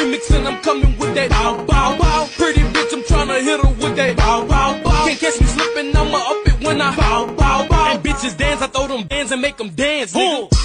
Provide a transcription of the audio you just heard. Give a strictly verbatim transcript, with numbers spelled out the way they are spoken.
remix and I'm coming with that bow, bow, bow. Pretty bitch, I'm tryna hit her with that bow, bow, bow. Can't catch me slipping, I'ma up it when I bow, bow, bow. And bitches dance, I throw them bands and make them dance, nigga.